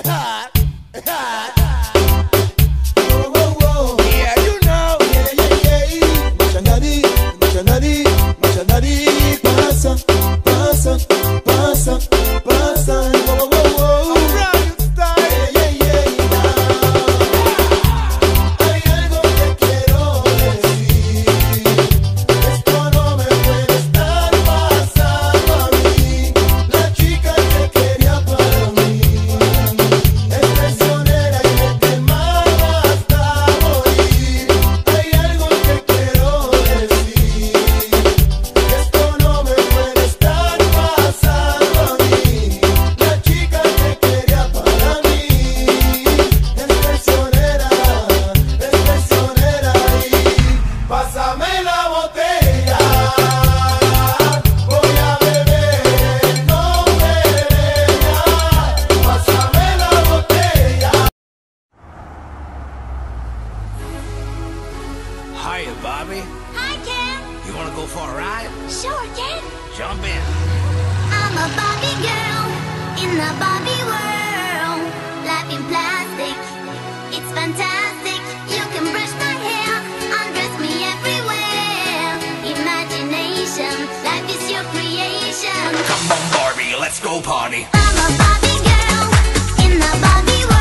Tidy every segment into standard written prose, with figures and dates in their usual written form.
Hiya, Bobby. Hi, Ken. You wanna go for a ride? Sure, Ken. Jump in. I'm a Bobby girl in the Bobby world. Life in plastic, it's fantastic. You can brush my hair, undress me everywhere. Imagination, life is your creation. Come on, Barbie, let's go party. I'm a Bobby girl in the Bobby world.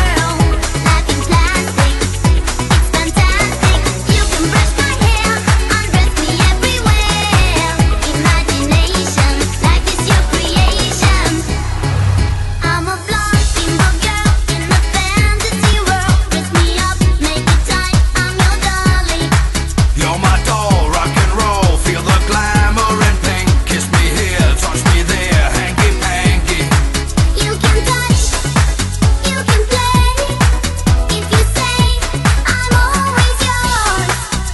Life in plastic, it's fantastic. You can brush my hair, undress me everywhere. Imagination, life is your creation. I'm a blonde steamboat girl in the fantasy world. Dress me up, make it tight, I'm your dolly. You're my doll, rock and roll. Feel the glamour and pink. Kiss me here, touch me there, hanky panky. You can touch, you can play. If you say, I'm always yours.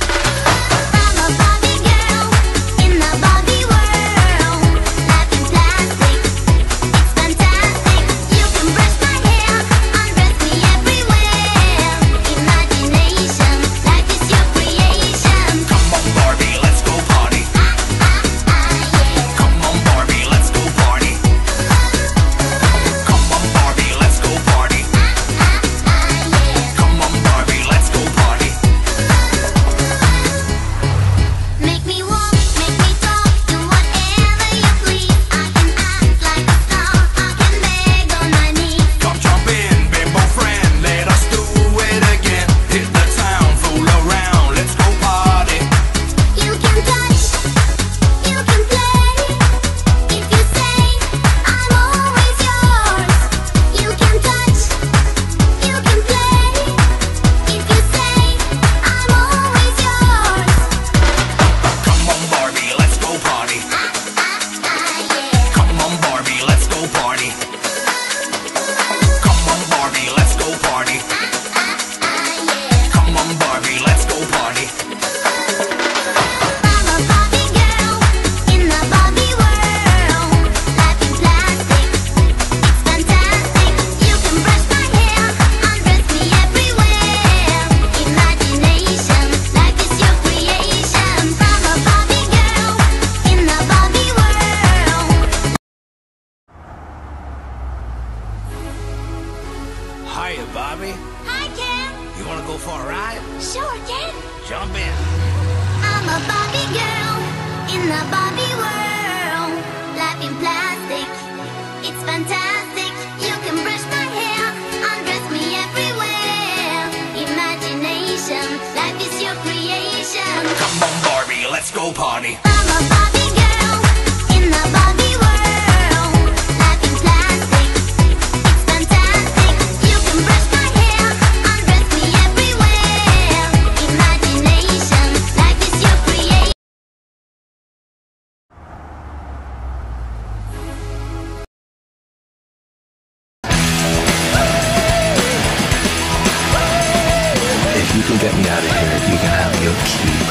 I'm a Bobby girl in the Bobby world. Life in plastic, it's fantastic. You can brush my hair, undress me everywhere. Imagination, life is your creation. Come on, Barbie, let's go party. Yeah. Come on, Barbie, let's go party. Come on, Barbie, let's go party. Yeah. Come on, Barbie, let's go party. Make me walk, make me talk, do whatever you please. I can act like a star, I can beg on my knees. Come jump in, bimbo friend, let us do it again. Hit the town, fool around, let's go party. You can touch, you can play. If you say, I'm always yours. You can touch, you can play. If you say, I'm always yours. Come on, Barbie, let's go party. Yeah. Come on, Barbie, let's go party. Come on, Barbie, let's go party. Yeah. Come on, Barbie, let's go party. I'm a Bobby girl in the Bobby world. Life in plastic, it's fantastic. You can brush my hair, undress me everywhere. Imagination, life is your creation. I'm a Bobby girl in the Bobby world. Hiya, Bobby. Hi, Ken. You wanna go for a ride? Sure, Ken. Jump in. I'm a Bobby girl in the Bobby world. Life in plastic, it's fantastic. You can brush my hair, undress me everywhere. Imagination, life is your creation. Come on, Barbie, let's go party. I'm a Bobby girl in the Bobby world. Life in plastic, it's fantastic. You can brush my hair, undress me everywhere. Imagination, life is your creation. If you can get me out of here, you can have your key.